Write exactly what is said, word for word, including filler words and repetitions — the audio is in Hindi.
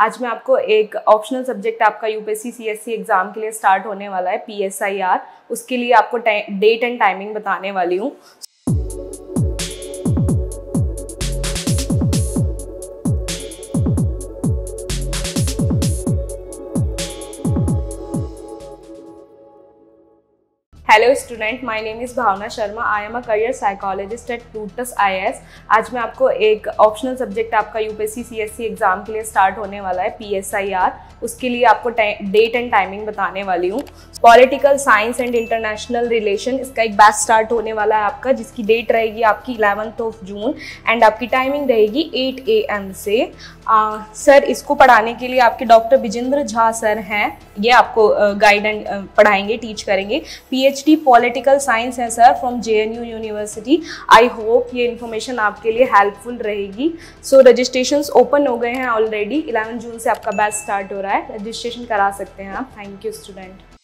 आज मैं आपको एक ऑप्शनल सब्जेक्ट आपका यूपीएससी सीएससी एग्जाम के लिए स्टार्ट होने वाला है पीएसआईआर, उसके लिए आपको डेट एंड टाइमिंग बताने वाली हूँ। Hello student, my name is Bhavna Sharma. I am a career psychologist at Tutus I A S. आज मैं आपको एक ऑप्शनल सब्जेक्ट आपका यूपीएससी सीएससी एग्जाम के लिए स्टार्ट होने वाला है पीएसआईआर, उसके लिए आपको डेट एंड टाइमिंग बताने वाली हूँ। Political science and international relation, इसका एक बैच स्टार्ट होने वाला है आपका, जिसकी डेट रहेगी आपकी इलेवेंथ ऑफ जून एंड आपकी टाइमिंग रहेगी एट ए एम से। आ, सर इसको पढ़ाने के लिए आपके डॉक्टर विजेंद्र झा सर हैं, ये आपको गाइड एंड पढ़ाएंगे, टीच करेंगे। पीएचडी पॉलिटिकल साइंस है sir from JNU university. I hope ये इन्फॉर्मेशन आपके लिए हेल्पफुल रहेगी। सो रजिस्ट्रेशंस ओपन हो गए हैं ऑलरेडी, इलेवन जून से आपका बैच स्टार्ट हो रहा है, रजिस्ट्रेशन करा सकते हैं आप। Thank you student.